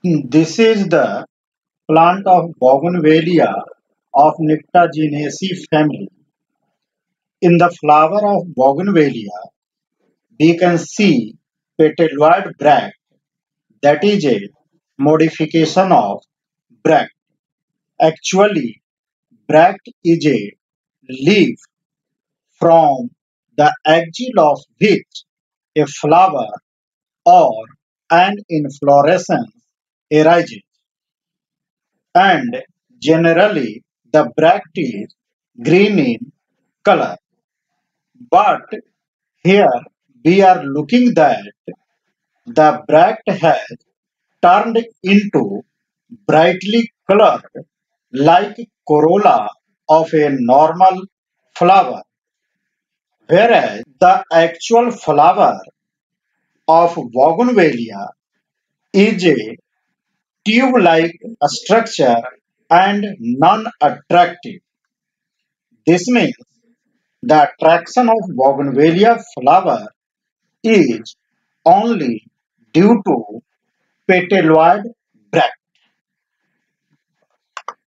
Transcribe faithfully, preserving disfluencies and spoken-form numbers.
This is the plant of Bougainvillea of Nyctaginaceae family. In the flower of Bougainvillea, we can see petaloid bract, that is a modification of bract. Actually, bract is a leaf from the axil of which a flower or an inflorescence arises, and generally the bract is green in color. But here we are looking that the bract has turned into brightly colored like corolla of a normal flower, whereas the actual flower of Bougainvillea is a tube-like structure and non-attractive. This means the attraction of Bougainvillea flower is only due to petaloid bracts.